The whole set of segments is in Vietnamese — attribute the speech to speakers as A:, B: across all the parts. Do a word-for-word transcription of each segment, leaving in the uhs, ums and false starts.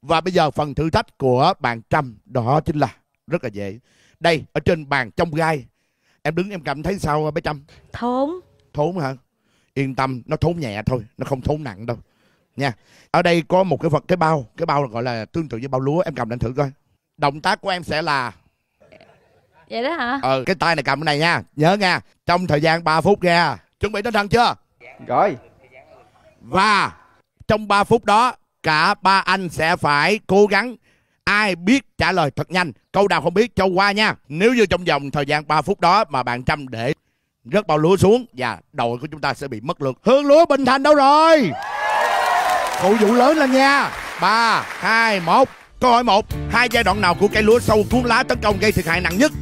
A: Và bây giờ phần thử thách của bạn Trâm đó chính là rất là dễ. Đây, ở trên bàn trong gai. Em đứng em cầm thấy sao bé Trâm?
B: Thốn.
A: Thốn hả? Yên tâm, nó thốn nhẹ thôi, nó không thốn nặng đâu nha. Ở đây có một cái vật, cái bao. Cái bao gọi là tương tự với bao lúa. Em cầm lên thử coi. Động tác của em sẽ là
B: vậy đó hả?
A: Ờ, cái tay này cầm cái này nha. Nhớ nha, trong thời gian ba phút nha. Chuẩn bị tinh thần chưa?
C: Rồi.
A: Và trong ba phút đó, cả ba anh sẽ phải cố gắng. Ai biết trả lời thật nhanh, câu nào không biết cho qua nha. Nếu như trong vòng thời gian ba phút đó mà bạn Trâm để rớt bao lúa xuống, và đội của chúng ta sẽ bị mất lượt. Hương lúa Bình Thành đâu rồi? Phụ vụ lớn lên nha. Ba, hai, một. Câu hỏi một. Hai giai đoạn nào của cây lúa sâu cuốn lá tấn công gây thiệt hại nặng nhất?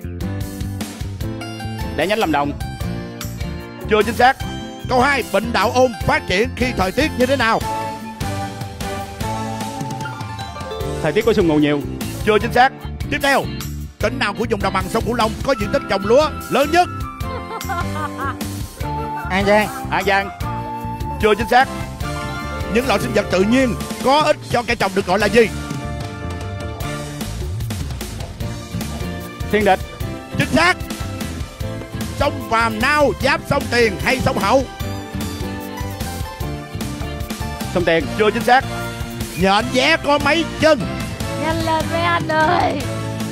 C: Để nhánh làm đồng.
A: Chưa chính xác. Câu hai. Bệnh đạo ôn phát triển khi thời tiết như thế nào?
C: Thời tiết có sương mù nhiều.
A: Chưa chính xác. Tiếp theo. Tỉnh nào của vùng đồng bằng sông Cửu Long có diện tích trồng lúa lớn nhất?
C: An Giang. An Giang.
A: Chưa chính xác. Những loại sinh vật tự nhiên có ích cho cây trồng được gọi là gì?
C: Thiên địch.
A: Chính xác. Sông Vàm Nao giáp sông Tiền hay sông Hậu?
C: Sông Tiền.
A: Chưa chính xác. Nhện vé có mấy chân?
B: Nhanh lên mấy anh ơi.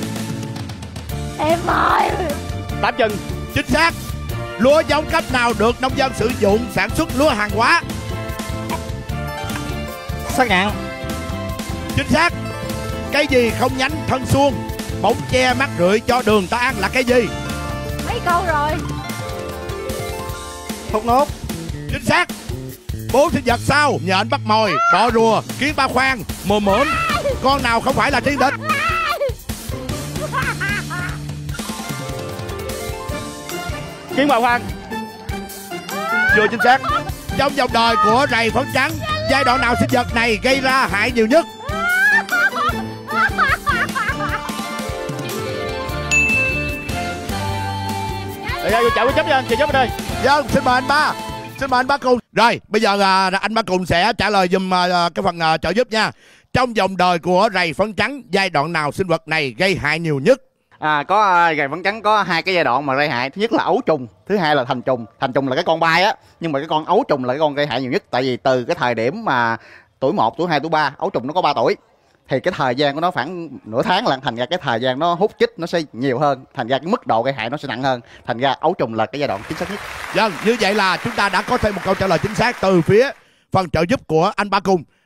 B: Em ơi.
C: Tám chân.
A: Chính xác. Lúa giống cấp nào được nông dân sử dụng sản xuất lúa hàng hóa?
C: Xác nhạn.
A: Chính xác. Cái gì không nhánh thân suông, bóng che mắt rượi cho đường ta ăn là cái gì?
B: Mấy câu rồi.
C: Thốt nốt.
A: Chính xác. Bốn sinh vật sau: nhện bắt mồi, bọ rùa, kiến ba khoang, mồi mởn. Con nào không phải là thiên địch?
C: Kiến ba khoang.
A: Chưa chính xác. Trong vòng đời của rầy phấn trắng, giai đoạn nào sinh vật này gây ra hại nhiều nhất?
C: Để chào với chấp nha, chị chấp ở đây.
A: Vâng, xin mời anh Ba. Xin mời anh Ba Cùng. Rồi, bây giờ à, anh Ba Cùng sẽ trả lời dùm à, cái phần à, trợ giúp nha. Trong vòng đời của rầy phấn trắng, giai đoạn nào sinh vật này gây hại nhiều nhất?
D: À, có rầy phấn trắng có hai cái giai đoạn mà gây hại. Thứ nhất là ấu trùng, thứ hai là thành trùng. Thành trùng là cái con bay á, nhưng mà cái con ấu trùng là cái con gây hại nhiều nhất. Tại vì từ cái thời điểm mà tuổi một, tuổi hai, tuổi ba, ấu trùng nó có ba tuổi, thì cái thời gian của nó khoảng nửa tháng lận, thành ra cái thời gian nó hút chích nó sẽ nhiều hơn, thành ra cái mức độ gây hại nó sẽ nặng hơn, thành ra ấu trùng là cái giai đoạn chính xác nhất.
A: Vâng, như vậy là chúng ta đã có thêm một câu trả lời chính xác từ phía phần trợ giúp của anh Ba Cùng.